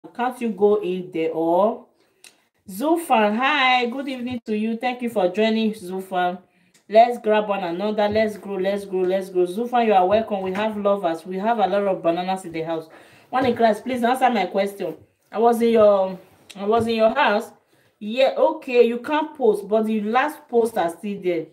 Can't you go in there? Or Zulfan, hi, good evening to you. Thank you for joining, Zulfan. Let's grab one another. Let's grow, let's grow, let's grow. Zulfan, you are welcome. We have lovers. We have a lot of bananas in the house. One in class, please answer my question. I was in your house. Yeah, okay, you can't post, but the last post are still there.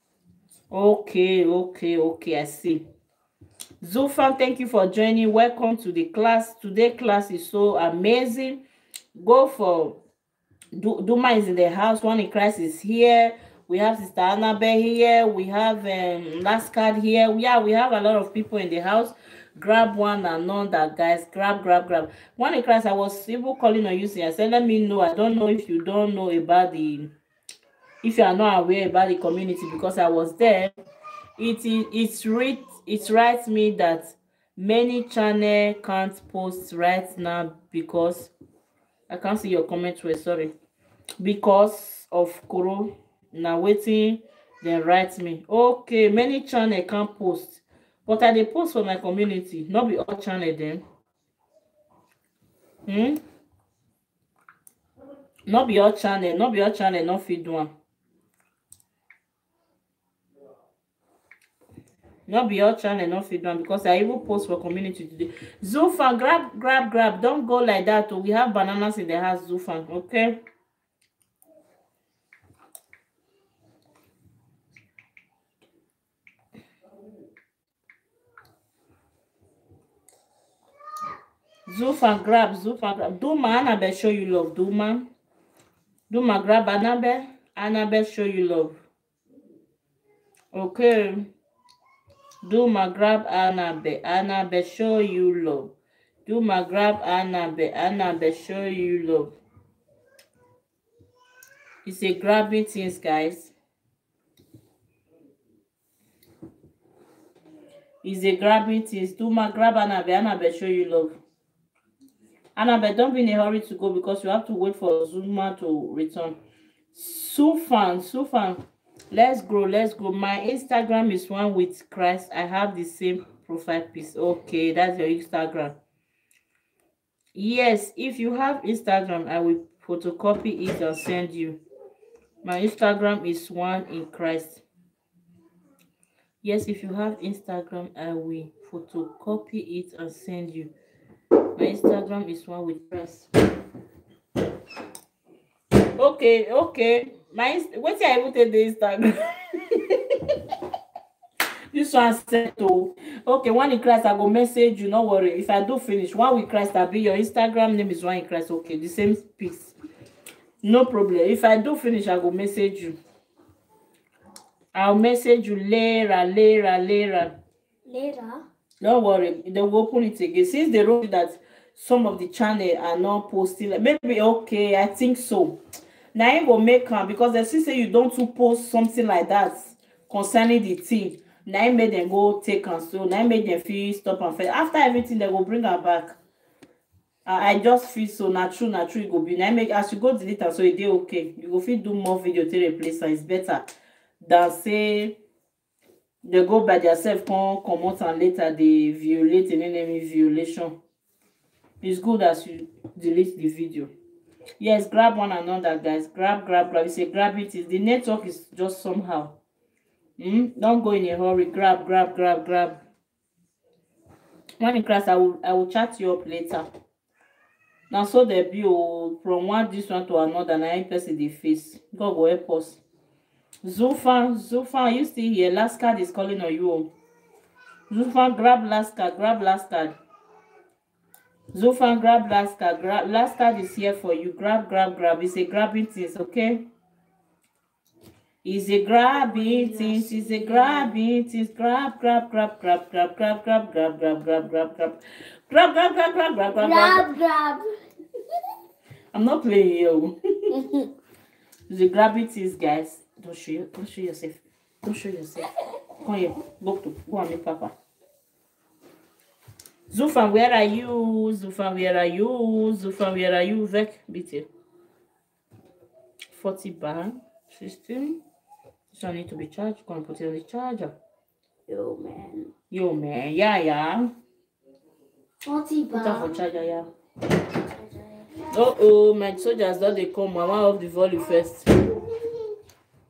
Okay, I see. Zulfan, thank you for joining. Welcome to the class. Today class is so amazing. Go for Duma is in the house. One in Christ is here. We have Sister Annabelle here. We have Last Card here. Yeah, we have a lot of people in the house. Grab one another, guys. Grab. One in Christ, I was even calling on you. I said, let me know. I don't know if you don't know about if you are not aware about the community, because I was there. It writes me that many channel can't post right now because I can't see your comment well, sorry, because of corona. Now waiting, then write me. Okay, many channel can't post, but I dey post for my community, not be all channel then. Not be all channel not fit do am. Not be all channel not fit do am, because I even post for community today. Zulfan, grab. Don't go like that. Oh, we have bananas in the house, Zulfan. Okay. Zulfan, grab. Duma, Annabelle show you love. Duma, grab Annabelle. Annabelle show you love. Okay. Duma, grab Annabelle. Annabelle show you love. Duma, grab Annabelle. Annabelle show you love. It's a grabbing things, guys. It's a grabbing things. Duma, grab Annabelle. Annabelle show you love. Annabelle, don't be in a hurry to go, because you have to wait for Zuma to return. Sufan, let's grow. My Instagram is one with Christ. I have the same profile pic. Okay, that's your Instagram. Yes, if you have Instagram, I will photocopy it and send you. My Instagram is one in Christ. Yes, if you have Instagram, I will photocopy it and send you. My Instagram is one with Christ. Okay. Wetin I even take the Instagram? This one said to okay, one in Christ, I go message you, no worry. If I do finish one with Christ, I'll be your Instagram name is one in Christ. Okay, the same piece, no problem. If I do finish, I go message you. I'll message you later. Don't worry, they will open it again. Since they wrote that some of the channel are not posting, maybe okay, I think so. Now I go make am, because they still say you don't to post something like that concerning the thing. Now I made them go take am, so now I made them feel stop and fail. After everything, they go bring her back. I just feel so na true e go be. Now make as you go delete am, so e dey okay. You go fit do more video to replace am. It's better than say they go by themselves, come comot and later they violate an enemy violation. It's good as you delete the video. Yes, grab one another, guys. Grab. You say grab it. The network is just somehow. Don't go in a hurry. Grab. When in class, I will chat you up later. Now so there be from one this one to another, na person dey face. God will help us. Zulfan, are you still here? Last card is calling on you. Zulfan, grab last card. Zulfan, grab last card. Last card is here for you. Grab. It's a grabbing things, okay? It's a grabbing things. Grab. I'm not playing you. It's a grabbing things, guys. Don't show yourself. Come here. Go and meet Papa. Zulfan, where are you? Vec, BT. 40 bar. 16. This one need to be charged. Go and put it on the charger. Yo, man. Yeah. 40 bar. Put that for charger, yeah. Oh, my soldiers don dey come. I wan off the volume first.